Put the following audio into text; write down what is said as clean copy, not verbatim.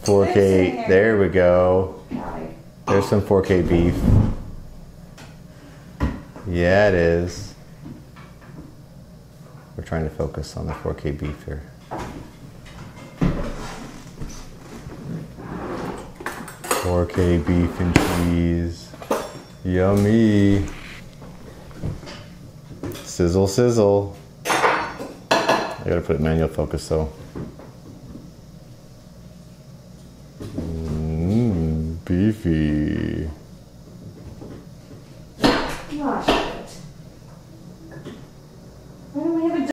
4K. There we go. There's some 4K beef. Yeah, it is. We're trying to focus on the 4K beef here. 4K beef and cheese. Yummy. Sizzle, sizzle. I gotta put it in manual focus though. Beefy.